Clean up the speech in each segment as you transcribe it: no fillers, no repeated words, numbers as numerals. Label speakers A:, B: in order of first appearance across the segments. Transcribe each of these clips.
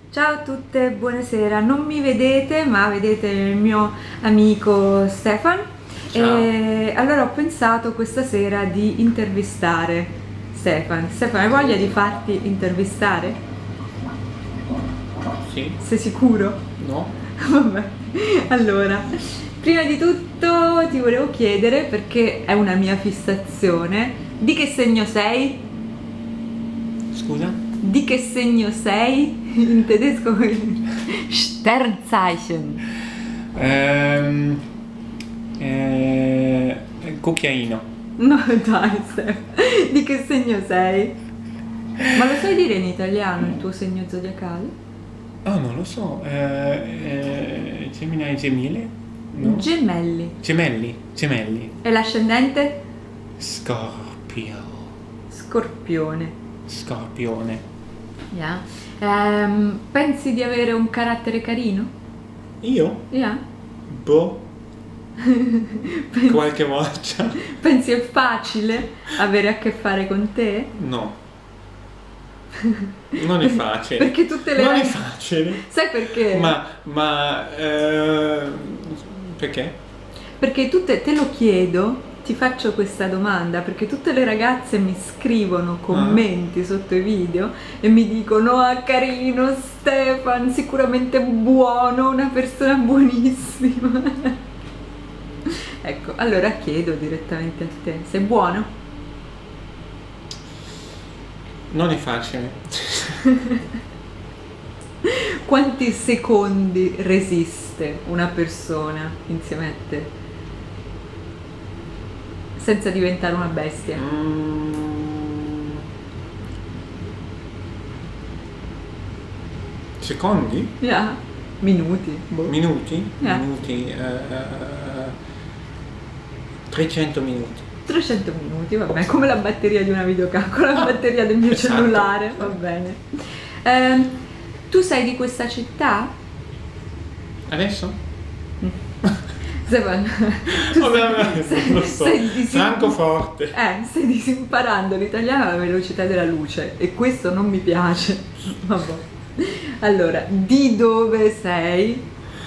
A: Ciao a tutte, buonasera. Non mi vedete, ma vedete il mio amico Stefan.
B: Ciao.
A: E allora ho pensato questa sera di intervistare Stefan. Stefan, hai voglia di farti intervistare?
B: Sì?
A: Sei sicuro?
B: No?
A: Vabbè. Allora, prima di tutto ti volevo chiedere, perché è una mia fissazione, di che segno sei?
B: Scusa?
A: Di che segno sei? In tedesco Sternzeichen.
B: Cucchiaino.
A: No, dai, Stefano. Di che segno sei? Ma lo sai dire in italiano il tuo segno zodiacale?
B: Oh, non lo so. Gemini Gemile? No?
A: Gemelli.
B: Gemelli.
A: E l'ascendente?
B: Scorpio.
A: Scorpione.
B: Scorpione.
A: Yeah. Pensi di avere un carattere carino?
B: Io?
A: Yeah.
B: Boh. Qualche volta.
A: Pensi è facile avere a che fare con te?
B: No. Non è facile.
A: Perché tutte le
B: Non è
A: ragazze...
B: facile.
A: Sai perché?
B: Perché?
A: Perché te lo chiedo, ti faccio questa domanda, perché tutte le ragazze mi scrivono commenti sotto i video e mi dicono: ah, carino Stefan, sicuramente buono, una persona buonissima. Ecco, allora chiedo direttamente a te, sei buono?
B: Non è facile.
A: Quanti secondi resiste una persona insieme a te? Senza diventare una bestia.
B: Secondi?
A: Yeah. Minuti. Boh.
B: Minuti?
A: Yeah.
B: Minuti. 300 minuti.
A: 300 minuti, va bene, come la batteria di una videocamera, la batteria del mio
B: Esatto.
A: cellulare, va bene. Tu sei di questa città?
B: Adesso?
A: Stefano,
B: Non lo so. Francoforte.
A: Stai disimparando l'italiano alla velocità della luce e questo non mi piace. Vabbè. Allora, di dove sei?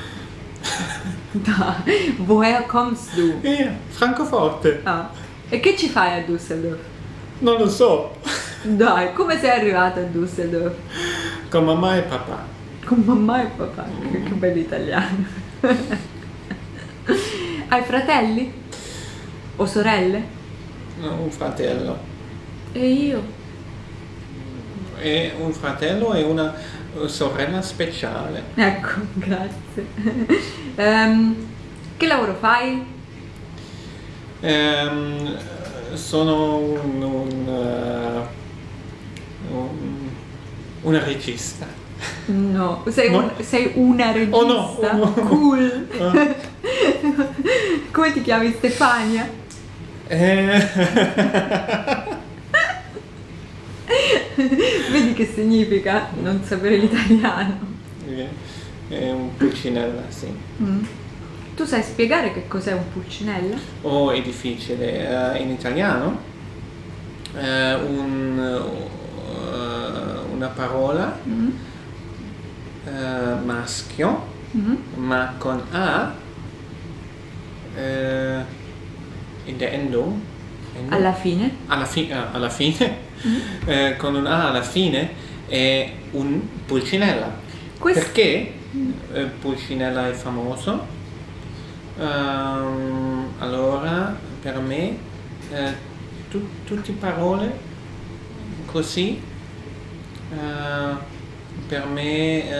A: Dai, woher kommst du?
B: Francoforte.
A: Ah, e che ci fai a Düsseldorf?
B: Non lo so.
A: Dai, come sei arrivata a Düsseldorf?
B: Con mamma e papà.
A: Con mamma e papà, che bello italiano. Hai fratelli? O sorelle?
B: Un fratello.
A: E io?
B: E un fratello e una sorella speciale.
A: Ecco, grazie. Che lavoro fai?
B: Sono una regista.
A: No, sei
B: No.
A: sei una regista?
B: Oh no.
A: Cool. Come ti chiami, Stefania? Vedi che significa non sapere l'italiano?
B: È un pulcinella, sì.
A: Tu sai spiegare che cos'è un pulcinella?
B: Oh, è difficile. In italiano una parola maschio, ma con A in der Endung.
A: Alla fine?
B: Alla fine, con un A alla fine è un pulcinella. Perché pulcinella è famoso? Allora, per me, tutte parole così, per me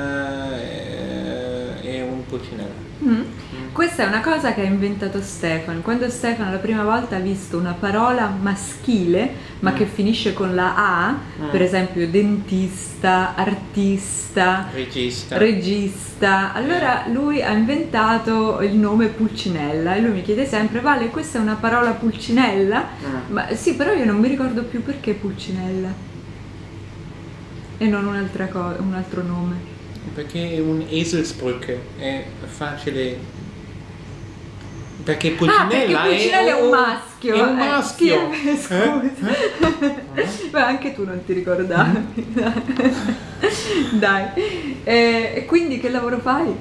B: è un pulcinella.
A: Questa è una cosa che ha inventato Stefano. Quando Stefano la prima volta ha visto una parola maschile, ma che finisce con la A, per esempio dentista, artista, regista, allora lui ha inventato il nome pulcinella e lui mi chiede sempre: Vale, questa è una parola pulcinella? Ma sì, però io non mi ricordo più perché pulcinella e non un'altra cosa, un altro nome.
B: Perché è un Eselsbrücke, è facile. Perché Pulcinella,
A: perché Pulcinella è un maschio.
B: È un maschio.
A: Sì, scusa. Beh, anche tu non ti ricordavi. Dai. E quindi che lavoro fai?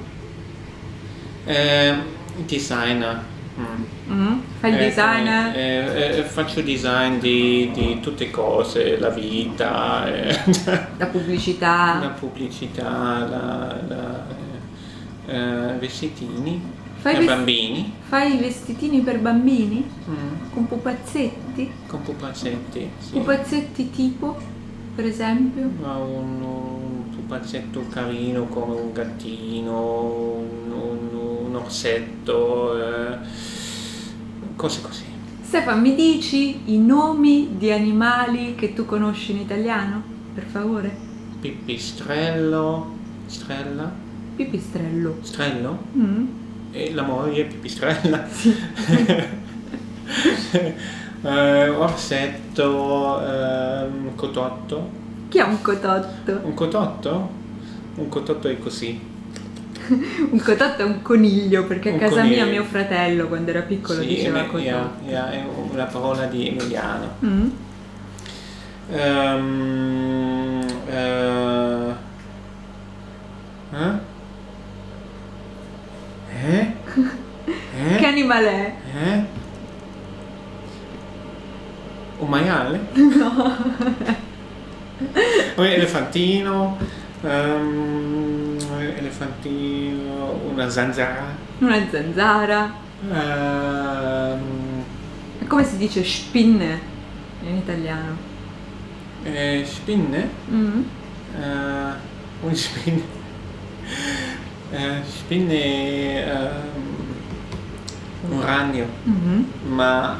B: Designer.
A: Fai il designer?
B: Faccio design di tutte cose, la vita,
A: La pubblicità.
B: la pubblicità, vestitini
A: Fai
B: per bambini.
A: Fai i vestitini per bambini? Con pupazzetti?
B: Con pupazzetti, sì.
A: Pupazzetti tipo, per esempio?
B: Un pupazzetto carino come un gattino, un orsetto, cose così.
A: Stefan, mi dici i nomi di animali che tu conosci in italiano, per favore?
B: Pipistrello, strella,
A: Pipistrello.
B: strello, e la moglie pipistrella,
A: Sì.
B: orsetto, cototto.
A: Chi è un cototto?
B: Un cototto? Un cototto è così.
A: Un cototto è un coniglio, perché a
B: Un
A: casa
B: coniglio.
A: mia mio fratello quando era piccolo
B: Sì,
A: diceva cototto.
B: è una parola di Emiliano.
A: Che animale è?
B: Un maiale?
A: No.
B: Elefantino, una zanzara.
A: Una zanzara. Come si dice spinne in italiano?
B: Spinne? Un spinne. Spinne, un ragno, ma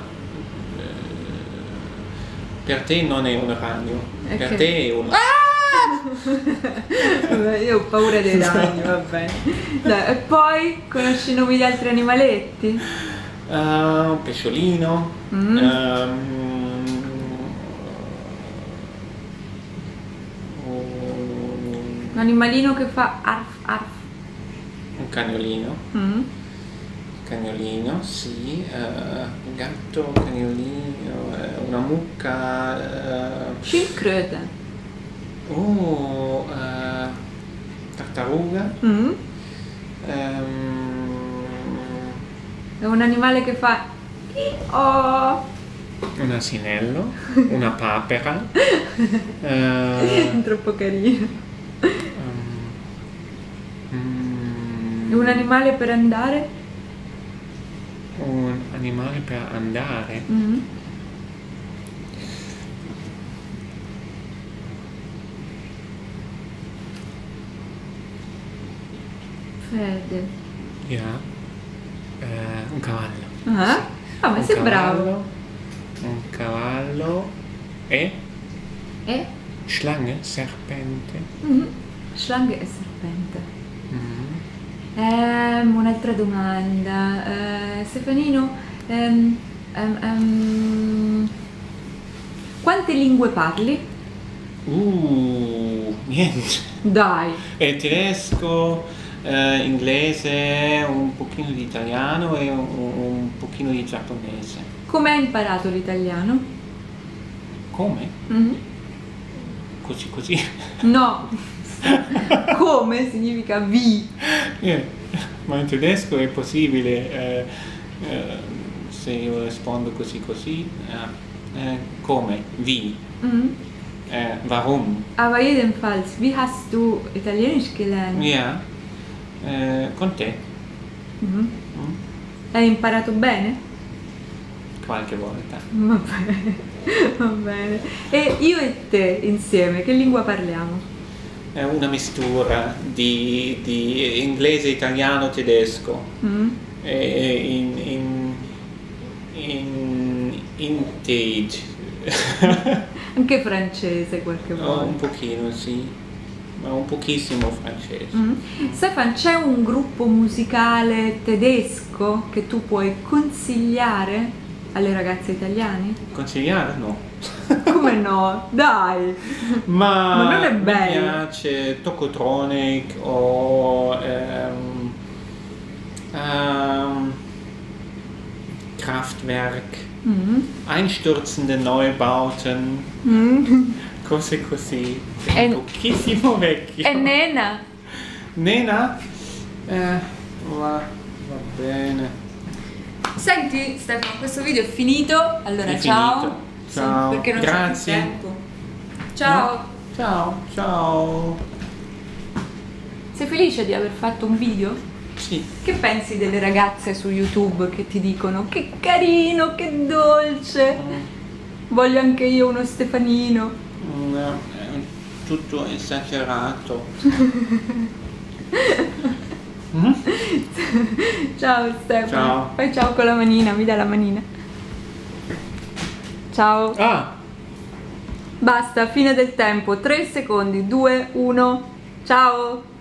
B: per te non è un ragno, per te è un...
A: Vabbè, io ho paura dei ragni, va bene. Dai, e poi conosci i nomi di altri animaletti?
B: Un pesciolino,
A: Un animalino che fa arf arf.
B: un cagnolino. Cagnolino, sì, un gatto, cagnolino, una mucca,
A: Schildkröte.
B: tartaruga,
A: È un animale che fa oh.
B: un asinello, una papera,
A: Troppo carino. È un animale per andare?
B: un animale per andare.
A: Fede.
B: Un cavallo.
A: Ah, ma sei bravo.
B: Un cavallo e
A: E?
B: schlange, serpente.
A: Schlange e serpente. Un'altra domanda. Stefanino, quante lingue parli?
B: Niente.
A: Dai.
B: Tedesco, inglese, un pochino di italiano e un pochino di giapponese.
A: Come hai imparato l'italiano?
B: Come? Così.
A: No. Come significa vi.
B: Ma in tedesco è possibile, se io rispondo così, come, wie, warum.
A: Aber jedenfalls, wie hast du Italienisch gelernt?
B: Ja, con te.
A: Hai imparato bene?
B: Qualche volta.
A: Va bene, va bene. E io e te insieme, che lingua parliamo?
B: È una mistura di inglese, italiano, tedesco. Intage.
A: Anche francese qualche volta.
B: Un pochino, sì, ma un pochissimo francese.
A: Stefan, c'è un gruppo musicale tedesco che tu puoi consigliare alle ragazze italiane?
B: Consigliare? No.
A: Come no? Dai!
B: Ma
A: non è
B: mi
A: bello.
B: piace Tokotronic o Kraftwerk, einstürzende Neubauten, cose così, sei un pochissimo vecchio.
A: E Nena?
B: Nena? Va bene.
A: Senti Stefano, questo video è finito, allora
B: È
A: ciao.
B: finito. Ciao.
A: Sì, perché non
B: Grazie.
A: c'è più tempo. Ciao.
B: No? Ciao, ciao.
A: Sei felice di aver fatto un video?
B: Sì.
A: Che pensi delle ragazze su YouTube che ti dicono che carino, che dolce, voglio anche io uno Stefanino?
B: No, è tutto esagerato.
A: Ciao Stefano.
B: Ciao.
A: Fai ciao con la manina, mi dai la manina. Ciao.
B: Ah!
A: Basta, fine del tempo. 3 secondi. 2, 1. Ciao.